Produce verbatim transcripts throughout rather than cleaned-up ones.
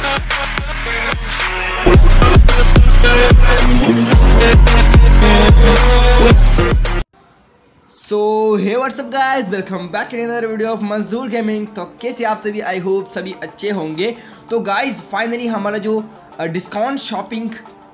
So hey what's up guys, welcome back to another video of Manzoor gaming. तो कैसे आप सभी, आई होप सभी अच्छे होंगे। तो गाइस फाइनली हमारा जो डिस्काउंट शॉपिंग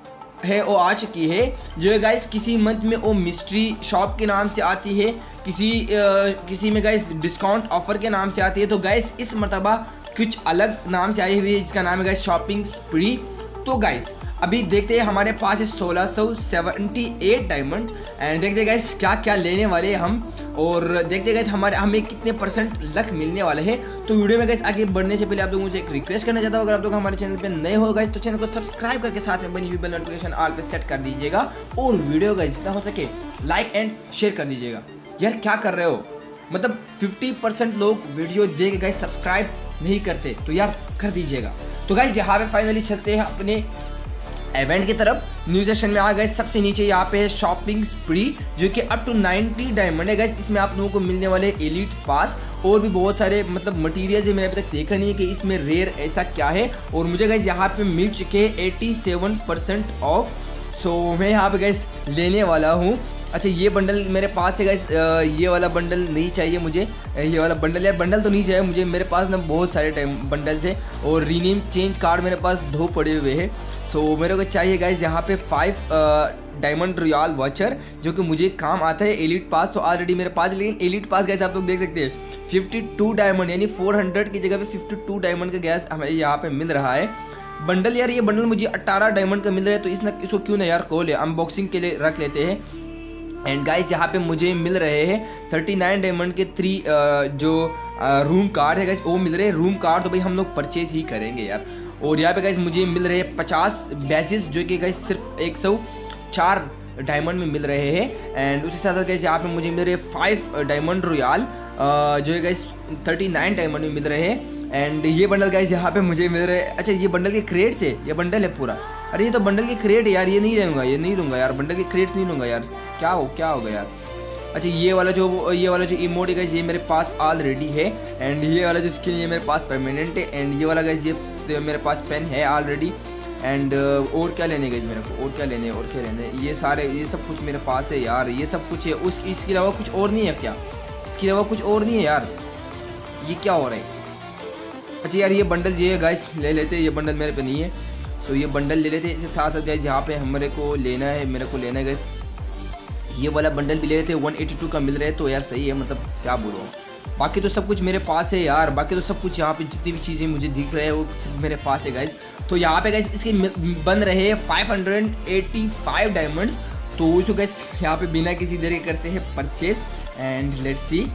है वो आ चुकी है, जो है गाइस किसी मंथ में वो मिस्ट्री शॉप के नाम से आती है, किसी आ, किसी में गाइस डिस्काउंट ऑफर के नाम से आती है। तो गाइस इस मरतबा कुछ अलग नाम से आई हुई है, जिसका नाम है गाइस शॉपिंग स्प्री। तो गाइस अभी देखते हैं हमारे पास है सोलह सौ अठहत्तर डायमंड एंड देखते हैं गाइस क्या क्या लेने वाले हैं हम, और देखते हैं गाइस हमारे हमें कितने परसेंट लक मिलने वाले हैं। तो वीडियो में गाइस आगे बढ़ने से पहले आप लोगों मुझे एक रिक्वेस्ट करना चाहता हूँ, अगर आप लोग हमारे चैनल पे नए हो गाइस तो चैनल को सब्सक्राइब करके साथ में बनी हुई बेल नोटिफिकेशन ऑल पे सेट कर दीजिएगा, और वीडियो का जितना हो सके लाइक एंड शेयर कर दीजिएगा। यार क्या कर रहे हो, मतलब पचास परसेंट लोग वीडियो देख गाइस सब्सक्राइब नहीं करते, तो यार कर दीजिएगा। तो गाइस यहाँ पे फाइनली चलते हैं अपने इवेंट की तरफ। न्यू सेशन में आ गए, सबसे नीचे यहाँ पे है शॉपिंग स्प्री, जो कि अप टू नब्बे डायमंड है गाइस। इसमें आप लोगों को मिलने वाले एलिट पास और भी बहुत सारे मतलब मटेरियल है। मैंने अभी तक देखा नहीं है कि इसमें रेयर ऐसा क्या है, और मुझे गाइस यहाँ पे मिल चुके हैं सत्तासी परसेंट ऑफ। सो मैं यहाँ पे गाइस लेने वाला हूँ। अच्छा ये बंडल मेरे पास है गाइस, ये वाला बंडल नहीं चाहिए मुझे, ये वाला बंडल है बंडल तो नहीं चाहिए मुझे। मेरे पास ना बहुत सारे टाइम बंडल्स हैं, और रीनेम चेंज कार्ड मेरे पास दो पड़े हुए हैं। सो मेरे को चाहिए गाइस यहाँ पे फाइव डायमंड रॉयल वॉचर, जो कि मुझे काम आता है। एलिट पास तो ऑलरेडी मेरे पास, लेकिन एलिट पास गाइस आप लोग देख सकते हैं बावन डायमंड, यानी चार सौ की जगह पे बावन डायमंड का गैस हमें यहाँ पे मिल रहा है। बंडल यार ये बंडल मुझे अठारह डायमंड का मिल रहा है, तो इसने इसको क्यों ना यार कॉल है अनबॉक्सिंग के लिए रख लेते हैं। एंड गाइस यहाँ पे मुझे मिल रहे हैं उनतालीस डायमंड के थ्री जो रूम कार्ड है गाइस वो मिल रहे हैं। रूम कार्ड तो भाई हम लोग परचेज ही करेंगे यार। और यहाँ पे गाइस मुझे मिल रहे हैं पचास बैचेस, जो कि गाइस सिर्फ एक सौ चार डायमंड में मिल रहे हैं। एंड उसी साथ साथ गाइस यहाँ पे मुझे मिल रहे हैं फाइव डायमंड रॉयल, जो है गाइस उनतालीस डायमंड में मिल रहे हैं। एंड ये बंडल गाइस यहाँ पे मुझे मिल रहे हैं। अच्छा ये बंडल के क्रेट से, ये बंडल है पूरा। अरे ये तो बंडल के क्रेट है यार, ये नहीं लूंगा, ये नहीं लूंगा यार, बंडल के क्रेट्स नहीं लूंगा यार। क्या हो क्या होगा यार। अच्छा ये वाला जो ये वाला जो इमोट है गाइस ये मेरे पास ऑलरेडी है। एंड ये वाला जो स्किन ये मेरे पास परमानेंट है। एंड ये वाला गाइस ये मेरे पास पेन है ऑलरेडी। एंड और क्या लेने गाइस मेरे को, और क्या लेने और क्या लेने, ये सारे ये सब कुछ मेरे पास है यार, ये सब कुछ है। उस इसके अलावा कुछ और नहीं है क्या, इसके अलावा कुछ और नहीं है यार, ये क्या हो रहा है। अच्छा यार ये बंडल ये है गाइस ले लेते हैं, ये बंडल मेरे पे नहीं है, सो ये बंडल ले लेते हैं। इसके साथ साथ गाइस यहाँ पे हमारे को लेना है, मेरे को लेना है गाइस ये वाला बंडल भी ले लेते हैं। एक सौ बयासी का मिल रहा है, तो यार सही है, मतलब क्या बोलूँ। बाकी तो सब कुछ मेरे पास है यार, बाकी तो सब कुछ यहाँ पे जितनी भी चीज़ें मुझे दिख रहे हैं वो सब मेरे पास है गाइस। तो यहाँ पे गाइस इसके बन रहे हैं पाँच सौ पचासी डायमंड्स। तो इसको गाइस यहाँ पे बिना किसी देरी करते हैं परचेज। एंड लेट्स सी,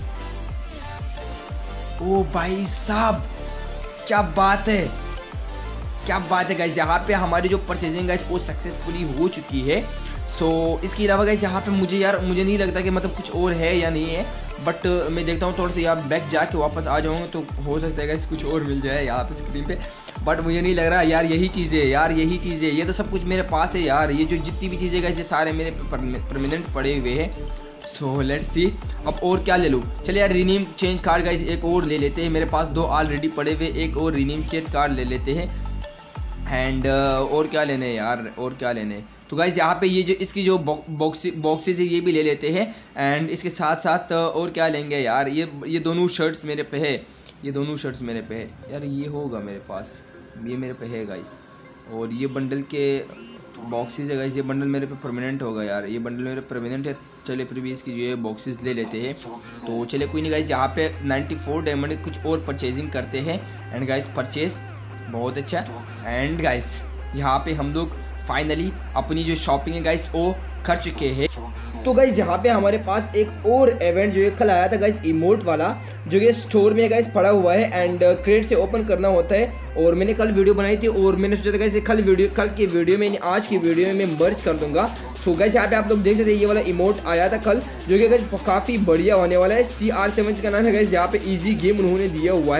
ओ भाई साहब क्या बात है, क्या बात है गाइस। यहाँ पे हमारी जो परचेजिंग गाइस वो सक्सेसफुली हो चुकी है। सो so, इसके अलावा गाइस यहाँ पे मुझे यार मुझे नहीं लगता कि मतलब कुछ और है या नहीं है, बट uh, मैं देखता हूँ थोड़ा सा यहाँ बैक जाके वापस आ जाऊँगा तो हो सकता है गाइस कुछ और मिल जाए यहाँ पे स्क्रीन पे, बट मुझे नहीं लग रहा यार। यही चीज़ें यार, यही चीज़ें, ये तो सब कुछ मेरे पास है यार। ये जो जितनी भी चीज़ें गाइस ये सारे मेरे परमानेंट पड़े हुए हैं। सो लेट्स सी अब और क्या ले लूँ। चलिए यार रीनेम चेंज कार्ड गाइस एक और ले लेते हैं, मेरे पास दो ऑलरेडी पड़े हुए, एक और रीनेम चेंज कार्ड ले लेते हैं। एंड uh, और क्या लेने यार, और क्या लेने। तो गाइस यहाँ पे ये जो इसकी जो बॉक्स बॉक्सेस है ये भी ले लेते हैं। एंड इसके साथ साथ और क्या लेंगे यार, ये ये दोनों शर्ट्स मेरे पे है, ये दोनों शर्ट्स मेरे पे है यार, ये होगा मेरे पास, ये मेरे पे है गाइस। और ये बंडल के बॉक्सेस है गाइस, ये बंडल मेरे पे परमानेंट होगा यार, ये बंडल मेरे परमानेंट है। चलिए फिर भी इसकी जो है बॉक्सेस ले लेते हैं। तो चलिए कोई नहीं गाइस, यहाँ पे चौरानवे डायमंड कुछ और परचेजिंग करते हैं। एंड गाइस परचेज बहुत अच्छा। एंड गाइस यहाँ पे हम लोग फाइनली अपनी जो शॉपिंग है गाइस वो कर चुके हैं। तो गाइस यहाँ पे हमारे पास एक और इवेंट जो है कल आया था गाइस इमोट वाला, जो कि स्टोर में गाइस पड़ा हुआ है। एंड क्रेट से ओपन करना होता है, और मैंने कल वीडियो बनाई थी, और मैंने सोचा था गाइस कल वीडियो कल की वीडियो में आज की वीडियो में मैं मर्ज कर दूंगा। सो गाइस यहाँ पे आप लोग देख सकते हैं ये वाला इमोट आया था कल, जो कि गाइस काफ़ी बढ़िया होने वाला है। सी आर सेवन का नाम है गाइस, यहाँ पे ईजी गेम उन्होंने दिया हुआ है।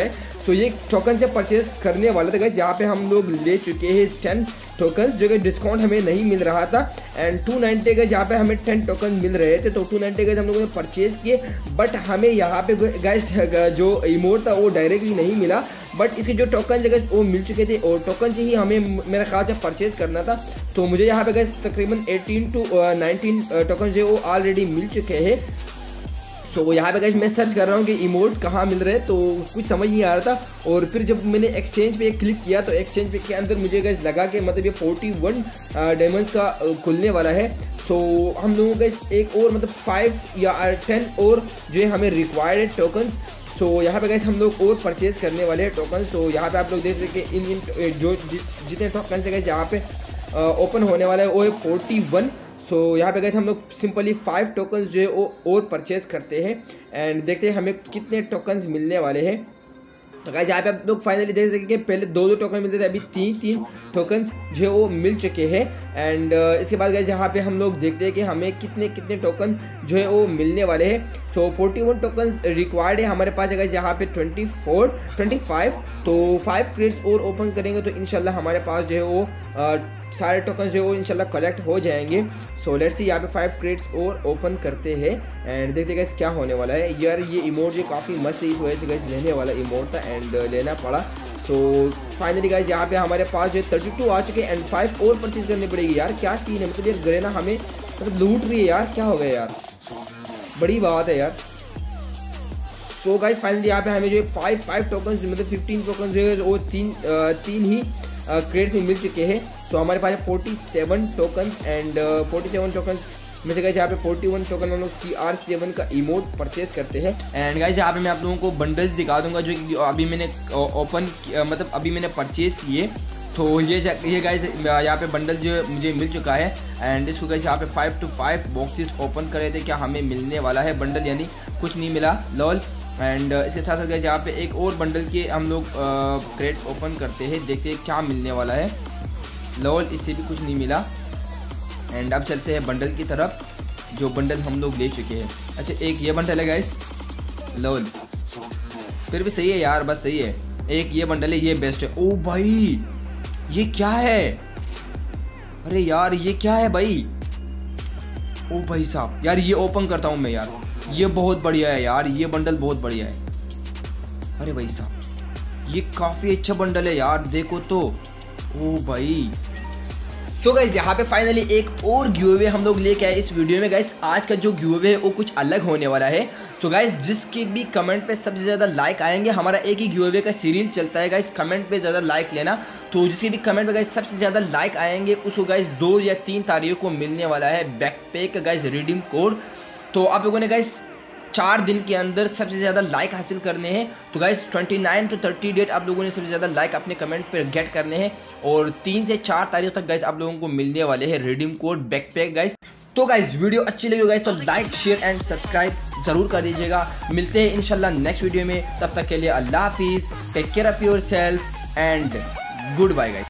सो ये टोकन से परचेज करने वाला था गाइस, यहाँ पे हम लोग ले चुके हैं टेन टोकन, जो कि डिस्काउंट हमें नहीं मिल रहा था। एंड टू नाइन्टी गाइस यहाँ पे हमें टेन टोकन मिल रहे थे, तो टू नाइन्टी गाइस हम लोगों ने परचेज किए। बट हमें यहाँ पे गाइस जो इमोट था वो डायरेक्टली नहीं मिला, बट इसके जो टोकन है गाइस वो मिल चुके थे, और टोकन से ही हमें मेरा ख्याल से परचेज करना था। तो मुझे यहाँ पे गाइस तकरीबन एटीन टू नाइनटीन टोकन जो वो ऑलरेडी मिल चुके हैं। सो so, यहाँ पे गाइस मैं सर्च कर रहा हूँ कि इमोट कहाँ मिल रहे हैं, तो कुछ समझ नहीं आ रहा था। और फिर जब मैंने एक्सचेंज पे क्लिक किया तो एक्सचेंज पे के अंदर मुझे गाइस लगा कि मतलब ये फोर्टी वन डायमंड्स का खुलने वाला है। सो so, हम लोगों का एक और मतलब फाइव या टेन और जो है हमें रिक्वायर्ड है टोकन्स। सो so, यहाँ पे गाइस हम लोग और परचेज करने वाले हैं टोकन। तो यहाँ पे आप लोग देख सकते हैं इन इन जो जि, जितने टोकन है गाइस यहाँ पे ओपन होने वाला है वो है फोर्टी वन। सो so, यहाँ पे गाइस हम लोग सिंपली फाइव टोकन्स जो है वो और परचेज करते हैं एंड देखते हैं हमें कितने टोकन्स मिलने वाले हैं। तो गाइस यहाँ पे आप लोग फाइनली देख सकते हैं पहले दो दो टोकन मिलते थे, अभी तीन तीन टोकन्स जो है वो मिल चुके हैं। एंड uh, इसके बाद गाइस यहाँ पे हम लोग देखते हैं कि हमें कितने कितने टोकन जो है वो मिलने वाले हैं। So forty one tokens required है हमारे पास है गाइस यहाँ पे ट्वेंटी फोर ट्वेंटी फाइव। तो फाइव क्रेट्स और ओपन करेंगे तो इंशाल्लाह हमारे पास जो है वो uh, सारे टोकन जो है वो इंशाल्लाह कलेक्ट हो जाएंगे। सो लेट्स सी यहाँ पे फाइव क्रेट्स और ओपन करते हैं एंड देखते गाइस क्या होने वाला है। यार ये इमोट जो काफ़ी मस्त है, इस वजह से गाइस लेने वाला इमोट था एंड लेना पड़ा। सो फाइनली गाइस यहाँ पे हमारे पास जो है थर्टी टू आ चुके हैं एंड फाइव और परचेज करनी पड़ेगी। यार क्या सीन है, मतलब यार गरेना हमें मतलब लूट रही है यार, क्या हो गया यार, बड़ी बात है यार। सो गाइस फाइनली यहाँ पे हमें जो है फाइव फाइव टोकन मतलब फिफ्टीन टोकन जो है वो तीन आ, तीन ही क्रेड्स में मिल चुके हैं। तो हमारे पास forty seven token and forty seven token में से गाइस यहाँ पे फोर्टी वन टोकन हम लोग सी आर सेवन का इमोट परचेज करते हैं। एंड गाइस यहाँ पे मैं आप लोगों को बंडल्स दिखा दूंगा जो अभी मैंने ओपन मतलब अभी मैंने परचेज किए। तो ये ये गाइस यहाँ पे बंडल जो मुझे मिल चुका है एंड इसको गाइस यहाँ पे five two five boxes open करे थे, क्या हमें मिलने वाला है बंडल, यानी कुछ नहीं मिला लॉल। एंड uh, इसके साथ साथ गाइस यहाँ पे एक और बंडल के हम लोग क्रेट्स ओपन करते हैं, देखते हैं क्या मिलने वाला है लॉल, इससे भी कुछ नहीं मिला। एंड अब चलते हैं बंडल की तरफ जो बंडल हम लोग ले चुके हैं। अच्छा एक ये बंडल है गाइस लॉल, फिर भी सही है यार, बस सही है। एक ये बंडल है, ये बेस्ट है। ओ भाई ये क्या है, अरे यार ये क्या है भाई, ओ भाई साहब यार ये ओपन करता हूँ मैं यार, ये बहुत बढ़िया है यार, ये बंडल बहुत बढ़िया है। अरे भाई साहब ये काफी अच्छा बंडल है यार, देखो तो, ओ भाई। तो गाइस यहाँ पे फाइनली एक और गिवअवे हम लोग लेके आए इस वीडियो में। गाइस आज का जो गिवअवे है वो कुछ अलग होने वाला है। तो गाइस जिसके भी कमेंट पे सबसे ज्यादा लाइक आएंगे, हमारा एक ही गिवअवे का सीरीज चलता है गाइस, कमेंट पे ज्यादा लाइक लेना। तो जिसके भी कमेंट पे गाइस सबसे ज्यादा लाइक आएंगे उसको गाइस दो या तीन तारीख को मिलने वाला है बैकपैक गाइस रिडीम कोड। तो आप लोगों ने गाइस चार दिन के अंदर सबसे ज्यादा लाइक हासिल करने हैं। तो गाइस उनतीस टू तीस डेट आप लोगों ने सबसे ज्यादा लाइक अपने कमेंट पर गेट करने हैं और तीन से चार तारीख तक गाइस आप लोगों को मिलने वाले हैं रिडीम कोड बैकपैक गाइस। तो गाइस वीडियो अच्छी लगी गाइस तो लाइक शेयर एंड सब्सक्राइब जरूर कर दीजिएगा। मिलते हैं इंशाल्लाह नेक्स्ट वीडियो में, तब तक के लिए अल्लाह हाफिज, take care of yourself and goodbye guys.